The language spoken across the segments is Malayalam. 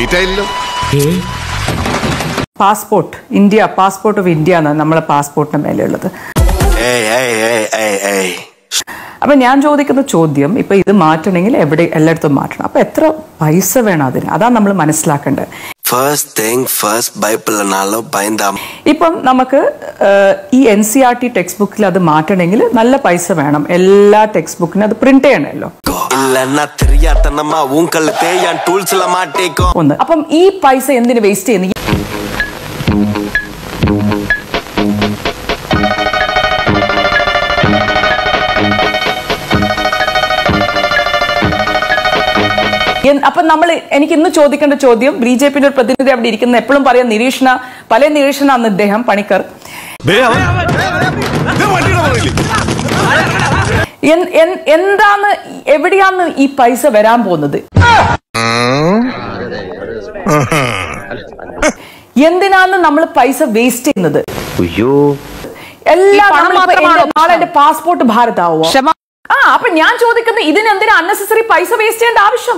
Passport India, passport of India എന്നാണ് നമ്മളെ പാസ്പോർട്ടിന് മേലെയുള്ളത്. അപ്പൊ ഞാൻ ചോദിക്കുന്ന ചോദ്യം, ഇപ്പൊ ഇത് മാറ്റണമെങ്കിൽ എല്ലായിടത്തും മാറ്റണം. അപ്പൊ എത്ര പൈസ വേണം അതിന്? അതാണ് നമ്മൾ മനസ്സിലാക്കേണ്ടത്. ഇപ്പം നമുക്ക് ഈ NCERT ടെക്സ്റ്റ് ബുക്കിൽ അത് മാറ്റണമെങ്കിൽ നല്ല പൈസ വേണം. എല്ലാ ടെക്സ്റ്റ് ബുക്കിനും അത് പ്രിന്റ് ചെയ്യണമല്ലോ. ഒന്ന്, അപ്പം ഈ പൈസ എന്തിനു വേസ്റ്റ് ചെയ്യുന്നു? അപ്പൊ എനിക്ക് ഇന്ന് ചോദിക്കേണ്ട ചോദ്യം, BJPയുടെ ഒരു പ്രതിനിധി അവിടെ ഇരിക്കുന്ന എപ്പോഴും പറയാം പല നിരീക്ഷണമാണ് ഇദ്ദേഹം പണിക്കർ. എന്താണ്, എവിടെയാണ് ഈ പൈസ വരാൻ പോകുന്നത്? എന്തിനാണ് നമ്മൾ പൈസ വേസ്റ്റ് ചെയ്യുന്നത്? എല്ലാം നാളെ എന്റെ പാസ്പോർട്ട് ഭാരതാവോ? അപ്പൊ ഞാൻ ചോദിക്കുന്നത്, ഇതിനെന്തിനാ അൺനെസസറി പൈസ വേസ്റ്റ് ചെയ്യേണ്ട ആവശ്യം?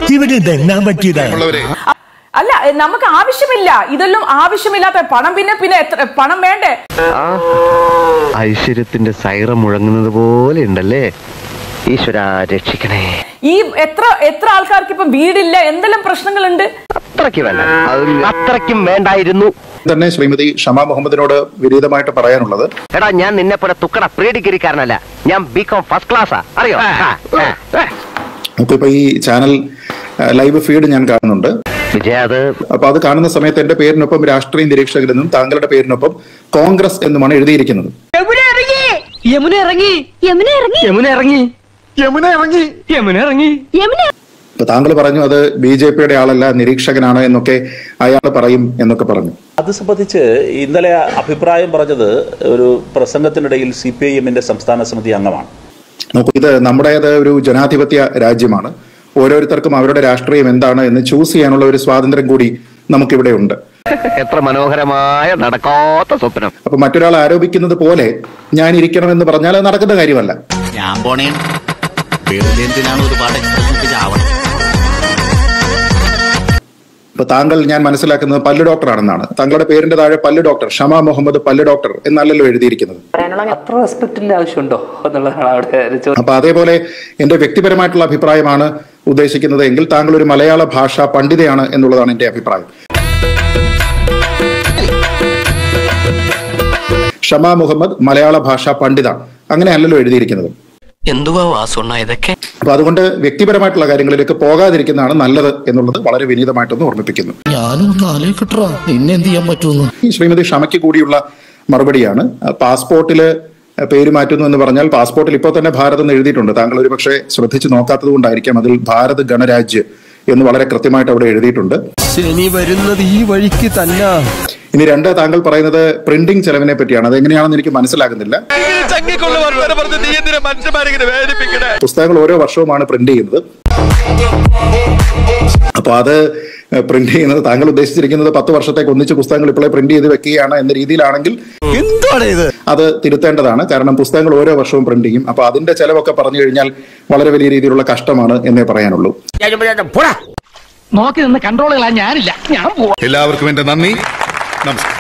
അല്ല, നമുക്ക് ആവശ്യമില്ല, ഇതെല്ലാം ആവശ്യമില്ലാത്ത പണം. പിന്നെ എത്ര പണം വേണ്ടേ? ഐശ്വര്യത്തിന്റെ സൈറം മുഴങ്ങുന്നത് പോലെ ഉണ്ടല്ലേ. ഈശ്വര രക്ഷിക്കണേ. ഈ എത്ര ആൾക്കാർക്ക് ഇപ്പം വീടില്ല, എന്തെല്ലാം പ്രശ്നങ്ങളുണ്ട്. അത്രയ്ക്കും വേണ്ടായിരുന്നു തന്നെ ശ്രീമതി ഷമ മുഹമ്മദിനോട് വിനീതമായിട്ട് പറയാനുള്ളത്, എടാ ഞാൻ നിന്നെ പോലെ തുക്കട പ്രീ ഡിഗ്രിക്കാരനല്ല, ഞാൻ BCom ഫസ്റ്റ് ക്ലാസ്സാ, അറിയോ? ഇപ്പൊ ഈ ചാനൽ ലൈവ് ഫീഡ് ഞാൻ കാണുന്നുണ്ട്. അപ്പൊ അത് കാണുന്ന സമയത്ത് എന്റെ പേരിനൊപ്പം രാഷ്ട്രീയ നിരീക്ഷകരെന്നും താങ്കളുടെ പേരിനൊപ്പം കോൺഗ്രസ് എന്നുമാണ് എഴുതിയിരിക്കുന്നത്. ഇപ്പൊ താങ്കൾ പറഞ്ഞു അത് BJPയുടെ ആളല്ല, നിരീക്ഷകനാണ് എന്നൊക്കെ അയാൾ പറയും എന്നൊക്കെ പറഞ്ഞു. അത് സംബന്ധിച്ച് ഇന്നലെ അഭിപ്രായം പറഞ്ഞത് ഒരു പ്രസംഗത്തിനിടയിൽ CPIMന്റെ സംസ്ഥാന സമിതി അംഗമാണ്. നോക്കൂ, ഇത് നമ്മുടേത് ഒരു ജനാധിപത്യ രാജ്യമാണ്. ഓരോരുത്തർക്കും അവരുടെ രാഷ്ട്രീയം എന്താണ് എന്ന് ചൂസ് ചെയ്യാനുള്ള ഒരു സ്വാതന്ത്ര്യം കൂടി നമുക്കിവിടെ ഉണ്ട്. എത്ര മനോഹരമായ നടക്കാത്ത സ്വപ്നം. അപ്പൊ മറ്റൊരാൾ ആരോപിക്കുന്നത് പോലെ ഞാൻ ഇരിക്കണം എന്ന് പറഞ്ഞാൽ അത് നടക്കുന്ന കാര്യമല്ല. ഇപ്പൊ താങ്കൾ, ഞാൻ മനസ്സിലാക്കുന്നത് പല്ല് ഡോക്ടർ ആണെന്നാണ്. താങ്കളുടെ പേരിന്റെ താഴെ പല്ല് ഡോക്ടർ, ഷമ മുഹമ്മദ് പല്ല് ഡോക്ടർ എന്നല്ലല്ലോ എഴുതിയിരിക്കുന്നത്. അത്ര റെസ്പെക്റ്റിന്റെ ആവശ്യമുണ്ടോ എന്നുള്ളതാണ് അവിടെ. അപ്പൊ അതേപോലെ എന്റെ വ്യക്തിപരമായിട്ടുള്ള അഭിപ്രായമാണ് ഉദ്ദേശിക്കുന്നത് എങ്കിൽ താങ്കൾ ഒരു മലയാള ഭാഷാ പണ്ഡിതയാണ് എന്നുള്ളതാണ് എന്റെ അഭിപ്രായം. ഷമ മുഹമ്മദ് മലയാള ഭാഷാ പണ്ഡിത, അങ്ങനെയല്ലല്ലോ എഴുതിയിരിക്കുന്നത്. അപ്പൊ അതുകൊണ്ട് വ്യക്തിപരമായിട്ടുള്ള കാര്യങ്ങളിലേക്ക് പോകാതിരിക്കുന്നതാണ് നല്ലത് എന്നുള്ളത് വളരെ വിനീതമായിട്ടൊന്ന് ഓർമ്മിപ്പിക്കുന്നു. ഈ ശ്രീമതി ഷമയ്ക്ക് കൂടിയുള്ള മറുപടിയാണ്. പാസ്പോർട്ടില് പേര് മാറ്റുന്നു എന്ന് പറഞ്ഞാൽ പാസ്പോർട്ടിൽ ഇപ്പോൾ തന്നെ ഭാരത് എന്ന് എഴുതിയിട്ടുണ്ട്. താങ്കൾ ഒരു പക്ഷേ ശ്രദ്ധിച്ചു നോക്കാത്തത് കൊണ്ടായിരിക്കാം. അതിൽ ഭാരത് ഗണരാജ്യ എന്ന് വളരെ കൃത്യമായിട്ട് അവിടെ എഴുതിയിട്ടുണ്ട്. ഈ വഴിക്ക് തന്നെ. ഇനി രണ്ട്, താങ്കൾ പറയുന്നത് പ്രിന്റിംഗ് ചെലവിനെ പറ്റിയാണ്. അതെങ്ങനെയാണെന്ന് എനിക്ക് മനസ്സിലാകുന്നില്ല. പുസ്തകങ്ങൾ ഓരോ വർഷവുമാണ് പ്രിന്റ് ചെയ്യുന്നത്. അപ്പൊ അത് പ്രിന്റ് ചെയ്യുന്നത് താങ്കൾ ഉദ്ദേശിച്ചിരിക്കുന്നത് 10 വർഷത്തേക്ക് ഒന്നിച്ച് പുസ്തകങ്ങൾ ഇപ്പോഴേ പ്രിന്റ് ചെയ്ത് വെക്കുകയാണ് എന്ന രീതിയിലാണെങ്കിൽ അത് തിരുത്തേണ്ടതാണ്. കാരണം പുസ്തകങ്ങൾ ഓരോ വർഷവും പ്രിന്റ് ചെയ്യും. അപ്പൊ അതിന്റെ ചെലവൊക്കെ പറഞ്ഞു കഴിഞ്ഞാൽ വളരെ വലിയ രീതിയിലുള്ള കഷ്ടമാണ് എന്നേ പറയാനുള്ളൂ. നോക്കി നിന്ന് കൺട്രോൾ ചെയ്യാൻ ഞാനില്ല. ഞാൻ എല്ലാവർക്കും എന്റെ നന്ദി, നമസ്കാരം.